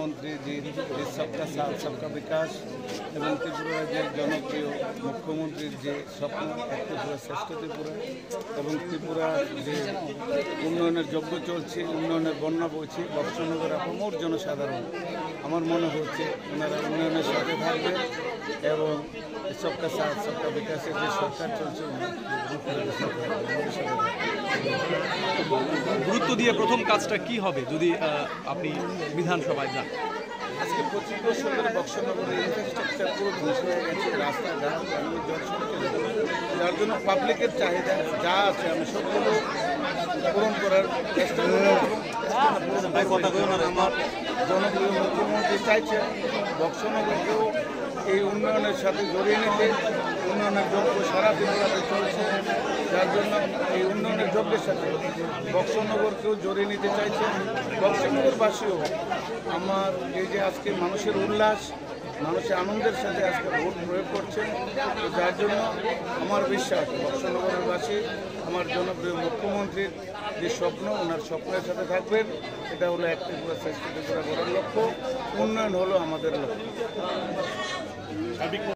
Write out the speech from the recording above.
প্রধানমন্ত্রীজির যে সবকা সাথ সবকা বিকাশ এবং ত্রিপুরার যে জনপ্রিয় মুখ্যমন্ত্রীর যে স্বপ্ন এক ত্রিপুরা শ্রেষ্ঠ ত্রিপুরা এবং ত্রিপুরার যে উন্নয়নের যজ্ঞ চলছে, উন্নয়নের বন্যা বইছে, বর্ষনগর আপামর জনসাধারণ আমার মনে হচ্ছে ওনারা উন্নয়নের সাথে থাকবেন এবং সবকা সাথ সবকা বিকাশের যে সরকার চলছে গুরুত্ব দিয়ে প্রথম কাজটা কি হবে যদি আপনি বিধানসভায় যান? আজকে 25 বছর ধরে বক্সনগরের ইনফ্রাস্ট্রাকচার পুরো ধ্বংস হয়ে গেছে, রাস্তাঘাট যার জন্য পাবলিকের চাহিদা যা আছে আমি সবগুলো পূরণ করার চেষ্টা করব। আমার জনপ্রিয় মুখ্যমন্ত্রী চাইছে বক্সনগরকেও এই উন্নয়নের সাথে জড়িয়ে নিতে। উন্নয়নের যজ্ঞ সারা ত্রিপুরাতে চলছে, যার জন্য এই উন্নয়নের যজ্ঞের সাথে বক্সনগরকেও জড়িয়ে নিতে চাইছে। বক্সনগরবাসীও আমার এই যে আজকে মানুষের উল্লাস, মানুষের আনন্দের সাথে আজকে ভোট প্রয়োগ করছেন, যার জন্য আমার বিশ্বাস বক্সনগরবাসী আমার জনপ্রিয় মুখ্যমন্ত্রীর যে স্বপ্ন, ওনার স্বপ্নের সাথে থাকবেন। এটা হলো এক ত্রিপুরা শ্রেষ্ঠ ত্রিপুরা গড়ার লক্ষ্য, উন্নয়ন হলো আমাদের লক্ষ্য।